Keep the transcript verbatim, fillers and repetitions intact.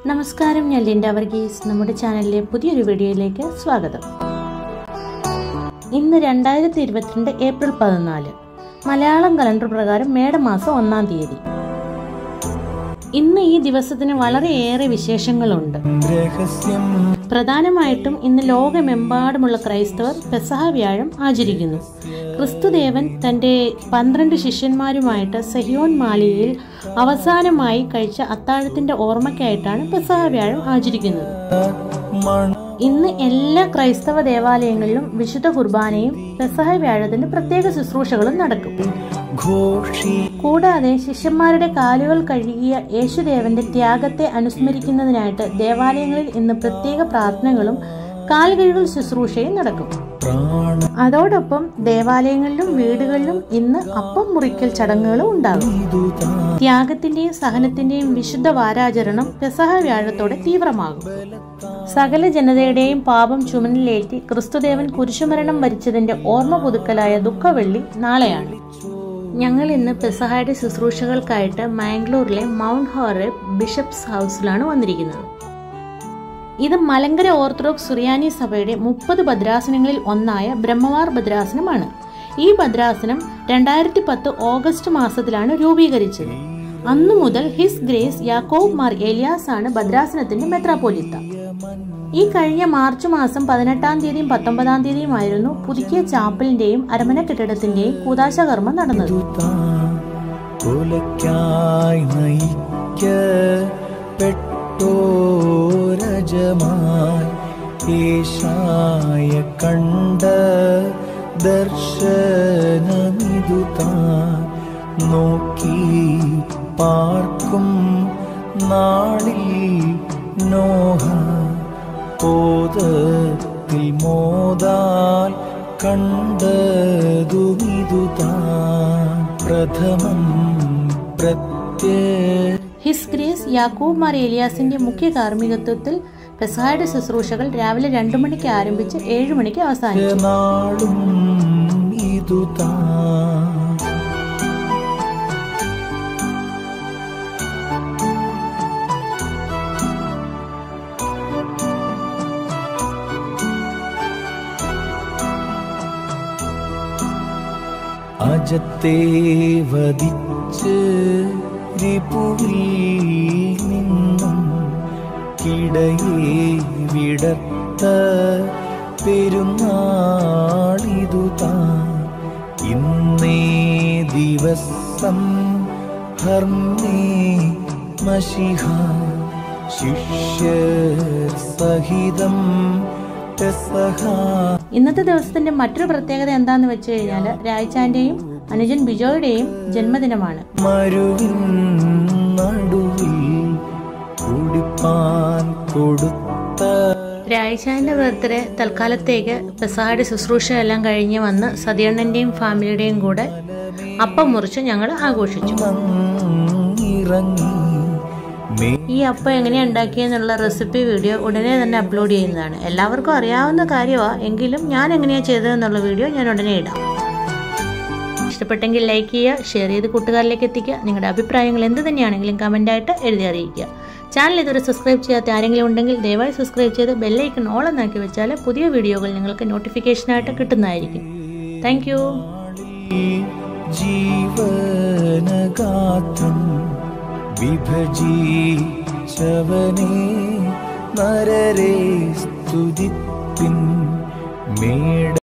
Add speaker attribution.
Speaker 1: നമസ്കാരം, ഞാൻ ലിൻഡ വർഗീസ്. നമ്മുടെ ചാനലിലെ പുതിയൊരു വീഡിയോയിലേക്ക് സ്വാഗതം. ഇന്ന് രണ്ടായിരത്തി ഇരുപത്തിരണ്ട് ഏപ്രിൽ പതിനാല്, മലയാളം കലണ്ടർ പ്രകാരം മേടമാസം ഒന്നാം തീയതി. ഇന്ന് ഈ ദിവസത്തിന് വളരെയേറെ വിശേഷങ്ങളുണ്ട്. പ്രധാനമായിട്ടും ഇന്ന് ലോകമെമ്പാടുമുള്ള ക്രൈസ്തവർ പെസഹ വ്യാഴം ആചരിക്കുന്നു. ക്രിസ്തുദേവൻ തന്റെ പന്ത്രണ്ട് ശിഷ്യന്മാരുമായിട്ട് സെഹിയോൻ മാളികയിൽ അവസാനമായി കഴിച്ച അത്താഴത്തിന്റെ ഓർമ്മയ്ക്കായിട്ടാണ് പെസഹ വ്യാഴം ആചരിക്കുന്നത്. ഇന്ന് എല്ലാ ക്രൈസ്തവ ദേവാലയങ്ങളിലും വിശുദ്ധ കുർബാനയും പെസഹ വ്യാഴത്തിന്റെ പ്രത്യേക ശുശ്രൂഷകളും നടക്കും. കൂടാതെ ശിഷ്യന്മാരുടെ കാലുകൾ കഴുകിയ യേശുദേവന്റെ ത്യാഗത്തെ അനുസ്മരിക്കുന്നതിനായിട്ട് ദേവാലയങ്ങളിൽ ഇന്ന് പ്രത്യേക പ്രാർത്ഥനകളും കാൽകഴുകൽ ശുശ്രൂഷയും നടക്കും. അതോടൊപ്പം ദേവാലയങ്ങളിലും വീടുകളിലും ഇന്ന് അപ്പം മുറിക്കൽ ചടങ്ങുകളും ഉണ്ടാകും. ത്യാഗത്തിന്റെയും സഹനത്തിന്റെയും വിശുദ്ധ വാരാചരണം പെസഹ വ്യാഴത്തോടെ തീവ്രമാകും. സകല ജനതയുടെയും പാപം ചുമലിലേറ്റി ക്രിസ്തുദേവൻ കുരിശുമരണം വരിച്ചതിന്റെ ഓർമ്മ പുതുക്കലായ ദുഃഖവെള്ളി നാളെയാണ്. ഞങ്ങൾ ഇന്ന് പെസഹയുടെ ശുശ്രൂഷകൾക്കായിട്ട് മാംഗ്ലൂരിലെ മൗണ്ട് ഹോറബ് ബിഷപ്സ് ഹൗസിലാണ് വന്നിരിക്കുന്നത്. ഇത് മലങ്കര ഓർത്തഡോക്സ് സുറിയാനി സഭയുടെ മുപ്പത് ഭദ്രാസനങ്ങളിൽ ഒന്നായ ബ്രഹ്മവാർ ഭദ്രാസനമാണ്. ഈ ഭദ്രാസനം രണ്ടായിരത്തി പത്ത് ഓഗസ്റ്റ് മാസത്തിലാണ് രൂപീകരിച്ചത്. അന്നു മുതൽ ഹിസ് ഗ്രേസ് യാക്കോബ് മാർ ഏലിയാസ് ആണ് ഭദ്രാസനത്തിന്റെ മെത്രാപ്പോലിത്ത. ഈ കഴിഞ്ഞ മാർച്ച് മാസം പതിനെട്ടാം തീയതിയും പത്തൊമ്പതാം തീയതിയുമായിരുന്നു പുതുക്കിയ ചാപ്പലിന്റെയും അരമന കെട്ടിടത്തിന്റെയും കൂദാശ കർമ്മം നടന്നത്.
Speaker 2: കണ്ട ദർശനമിതുതാൻ നോക്കി പാർക്കും നാളിൽ നോഹ കോതത്തിൽ മോദാൽ കണ്ടതുമിതുതാൻ പ്രഥമം പ്രത്യേ.
Speaker 1: ഹിസ് ഗ്രേസ് യാക്കോബ് മാർ ഏലിയാസിന്റെ മുഖ്യ കാർമ്മികത്വത്തിൽ പെസഹയുടെ ശുശ്രൂഷകൾ രാവിലെ രണ്ടു മണിക്ക് ആരംഭിച്ച് ഏഴു മണിക്ക് അവസാനിച്ചു.
Speaker 2: അജത്തെ വധിച്ച് രിപുവിൽ നിന്നും കിടയെ വിടർത്ത പെരുന്നാളിതുതാൻ ഇന്നേ ദിവസം ഹർമ്മേ മശിഹ ശിഷ്യർ സഹിതം പെസഹ.
Speaker 1: ഇന്നത്തെ ദിവസത്തിന്റെ മറ്റൊരു പ്രത്യേകത എന്താന്ന് വെച്ച് കഴിഞ്ഞാൽ രായ്ചാന്റെയും അനുജൻ ബിജോയുടെയും ജന്മദിനമാണ്.
Speaker 2: മരുവിൻ നടുവിൽ കുടിപ്പാൻ കൊടുത്ത
Speaker 1: രായ്ചാന്റെ ബർത്ത്ഡേ തൽക്കാലത്തേക്ക് പെസഹയുടെ ശുശ്രൂഷ എല്ലാം കഴിഞ്ഞ് വന്ന് സതിയണ്ണന്റെയും ഫാമിലിയുടെയും കൂടെ അപ്പം മുറിച്ച് ഞങ്ങൾ ആഘോഷിച്ചു. ഈ അപ്പം എങ്ങനെയാണ് ഉണ്ടാക്കിയെന്നുള്ള റെസിപ്പി വീഡിയോ ഉടനെ തന്നെ അപ്ലോഡ് ചെയ്യുന്നതാണ്. എല്ലാവർക്കും അറിയാവുന്ന കാര്യമാണ്, എങ്കിലും ഞാൻ എങ്ങനെയാണ് ചെയ്തതെന്നുള്ള വീഡിയോ ഞാൻ ഉടനെ ഇടാം. ഇഷ്ടപ്പെട്ടെങ്കിൽ ലൈക്ക് ചെയ്യുക, ഷെയർ ചെയ്ത് കൂട്ടുകാരിലേക്ക് എത്തിക്കുക. നിങ്ങളുടെ അഭിപ്രായങ്ങൾ എന്ത് തന്നെയാണെങ്കിലും കമൻ്റായിട്ട് എഴുതി അറിയിക്കുക. ചാനൽ ഇതുവരെ സബ്സ്ക്രൈബ് ചെയ്യാത്ത ആരെങ്കിലും ഉണ്ടെങ്കിൽ ദയവായി സബ്സ്ക്രൈബ് ചെയ്ത് ബെല്ലൈക്കൺ ഓൾ എന്നാക്കി വെച്ചാൽ പുതിയ വീഡിയോകൾ നിങ്ങൾക്ക് നോട്ടിഫിക്കേഷനായിട്ട് കിട്ടുന്നതായിരിക്കും. Thank you.
Speaker 2: ജീവനഗാത്രം വിഭജിച്ചവനേ നരരെ സ്തുതിപ്പിൻ മേട